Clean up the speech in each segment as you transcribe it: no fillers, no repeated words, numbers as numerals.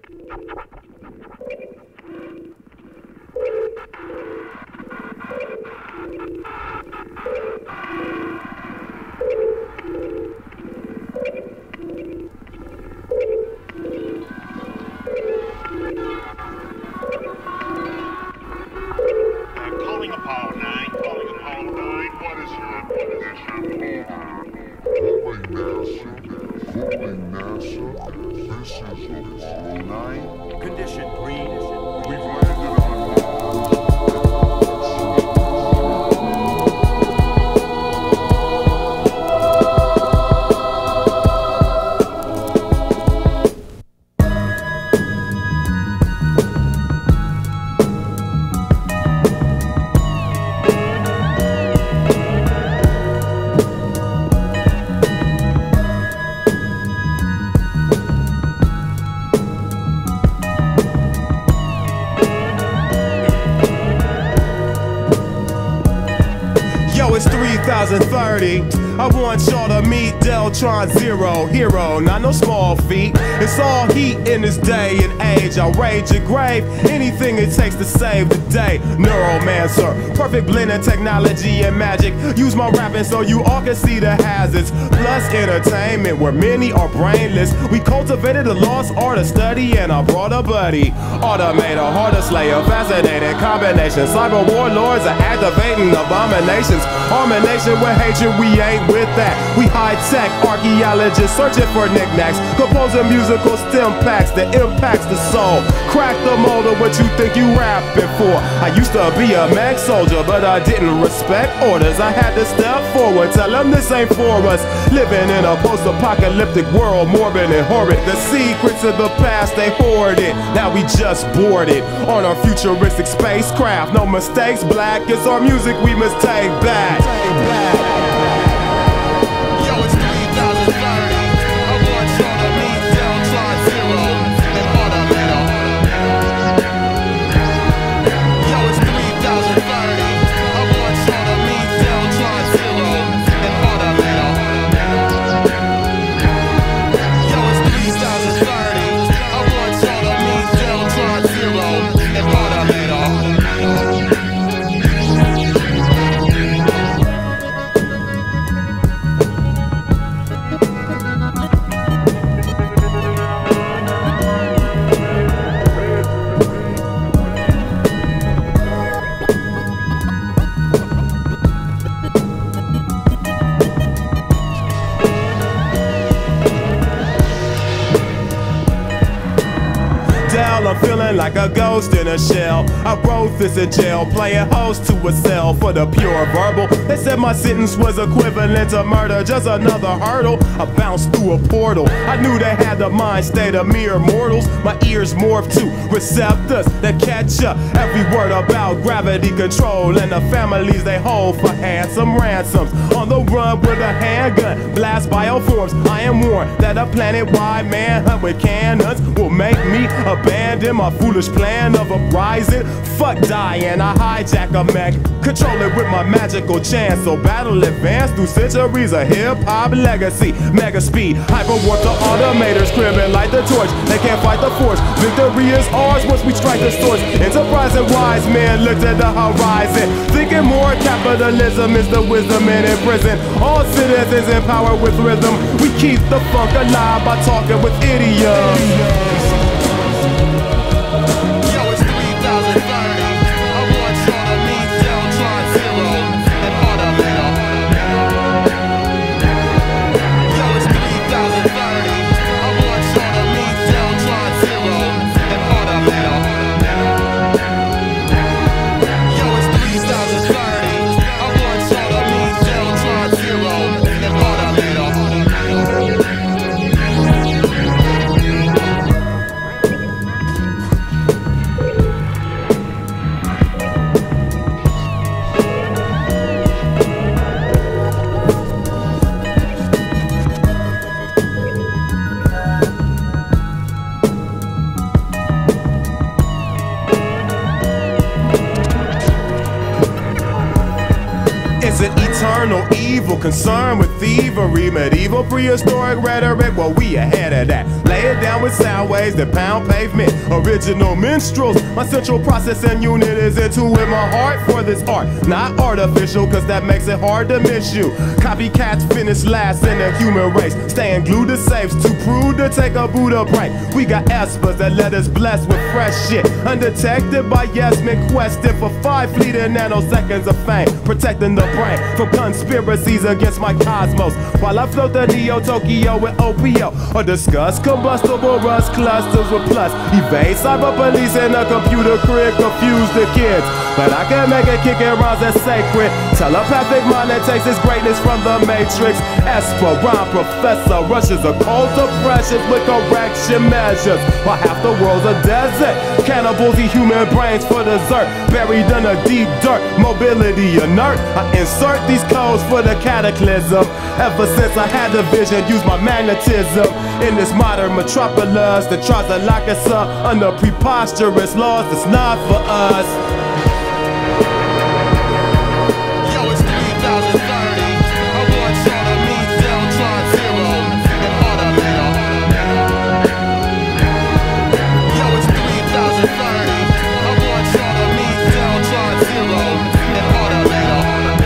Condition green. We've It's 3030. I want y'all to meet Deltron Zero, hero, not no small feat. It's all heat in this day and age. I'll rage your grave, anything it takes to save the day. Neuromancer, perfect blend of technology and magic. Use my rapping so you all can see the hazards. Plus entertainment where many are brainless. We cultivated the lost art of study and I brought a buddy. Automator, harder slayer, fascinating combination. Cyber warlords are activating abominations. Harmonation with hatred, we ain't with that. We high-tech archaeologists searching for knickknacks, composing musical stem packs that impacts the soul. Crack the mold of what you think you rapping for. I used to be a mag soldier, but I didn't respect orders. I had to step forward, tell them this ain't for us. Living in a post-apocalyptic world, morbid and horrid. The secrets of the past, they hoarded. Now we just boarded on our futuristic spacecraft. No mistakes, black is our music we must take back. Yo, it's 3030. I want y'all to meet Deltron Zero and Automator. Yo, it's 3030. I want y'all to meet Deltron Zero and Automator. Yo, it's 3030. I want y'all to meet Deltron Zero and Automator. I'm feeling like a ghost in a shell. I wrote this in jail, playing host to a cell for the pure verbal. They said my sentence was equivalent to murder, just another hurdle. I bounced through a portal. I knew they had the mind state of mere mortals. My ears morphed to receptors that catch up every word about gravity control and the families they hold for handsome ransoms. On the run with a handgun, blast bioforms. I am warned that a planet-wide manhunt with cannons will make me abandon my foolish plan of uprising. Fuck dying, I hijack a mech, control it with my magical chance. So battle advance through centuries of hip-hop legacy. Mega speed, hyperwarp the automators, cribbing like the torch. They can't fight the force. Victory is ours once we strike the source. Enterprising wise men looked at the horizon, thinking more capitalism is the wisdom in prison. All citizens in power with rhythm. We keep the funk alive by talking with idioms. eternal evil, concerned with thievery, medieval prehistoric rhetoric. Well, we ahead of that. Lay it down with sound waves that pound pavement. Original minstrels, my central processing unit is into with my heart for this art. Not artificial, cause that makes it hard to miss you. Copycats finish last in the human race, staying glued to safes, too crude to take a Buddha break. We got espers that let us bless with fresh shit, undetected by yes men questing for 5 fleeting nanoseconds of fame, protecting the brain from conspiracies against my cosmos, while I float the Neo-Tokyo with OPO, or discuss combustible rust clusters with plus, evade cyber police and a computer crib, confuse the kids. But I can make it kick and rhymes that's sacred. Telepathic mind that takes its greatness from the Matrix. Esper, rhyme professor, rushes a cult of pressures with correction measures, while half the world's a desert. Cannibals eat human brains for dessert, buried in a deep dirt, mobility inert. I insert these codes for the cataclysm. Ever since I had the vision, use my magnetism in this modern metropolis that tries to lock us up under preposterous laws that's not for us. Yo, it's 3030. I want y'all to meet Deltron Zero and Automator. Yo, it's 3030. I want y'all to meet Deltron Zero and Automator.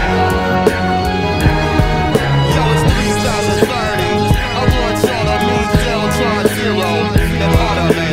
Yo, it's 3030. I want y'all to meet Deltron Zero and Automator.